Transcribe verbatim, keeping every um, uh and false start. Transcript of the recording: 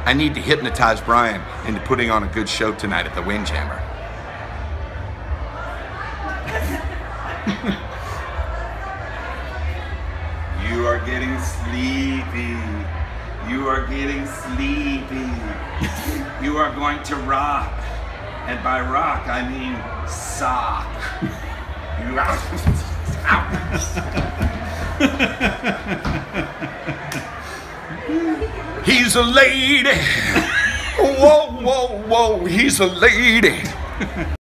I need to hypnotize Brian into putting on a good show tonight at the Windjammer. You are getting sleepy. You are getting sleepy. You are going to rock. And by rock, I mean sock. You are... He's a lady. Whoa, whoa, whoa. He's a lady.